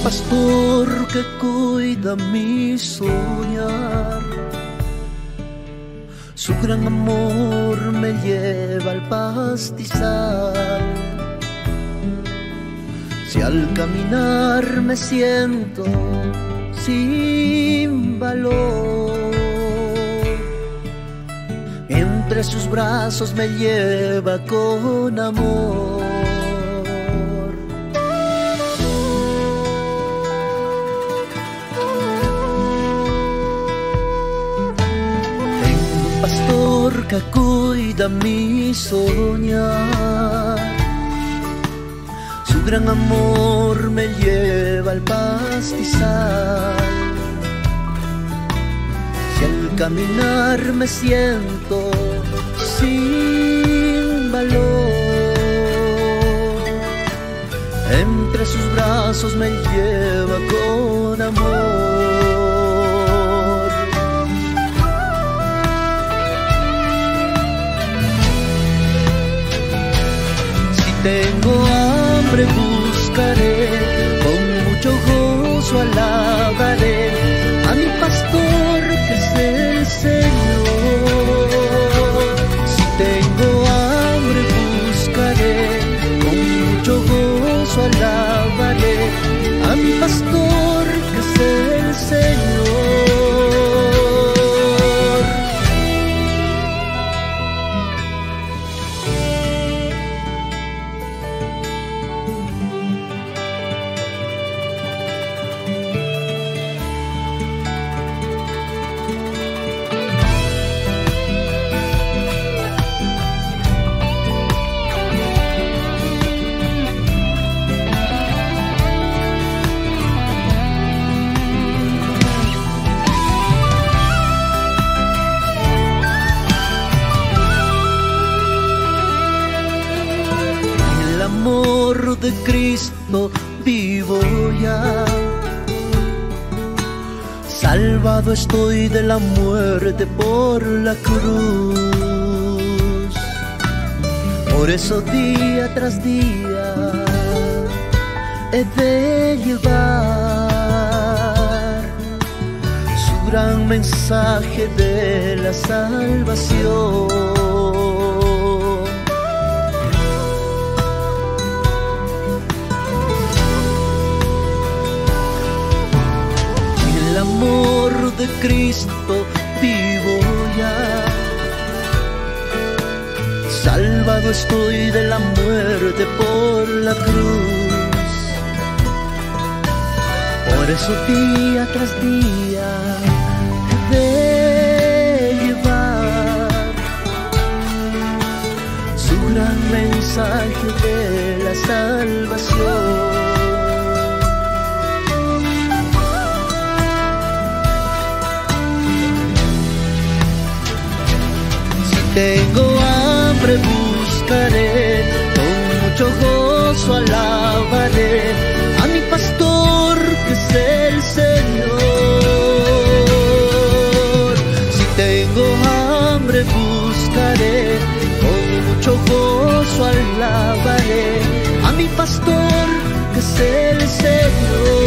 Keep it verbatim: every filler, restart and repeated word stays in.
pastor que cuida mi soñar. Su gran amor me lleva al pastizal. Si al caminar me siento sin valor, entre sus brazos me lleva con amor. Que cuida mi soñar. Su gran amor me lleva al pastizal. Si al caminar me siento sin valor, entre sus brazos me lleva con amor. Tengo hambre, buscaré, con mucho gozo alabaré a mi pastor que es el Señor. Si tengo hambre, buscaré, con mucho gozo alabaré a mi pastor que es el Señor. De Cristo vivo ya, salvado estoy de la muerte por la cruz. Por eso día tras día he de llevar su gran mensaje de la salvación. El amor de Cristo vivo ya, salvado estoy de la muerte por la cruz. Por eso día tras día he de llevar su gran mensaje de la salvación. Tengo hambre, buscaré, con mucho gozo alabaré a mi pastor que es el Señor. Si tengo hambre, buscaré, con mucho gozo alabaré a mi pastor que es el Señor.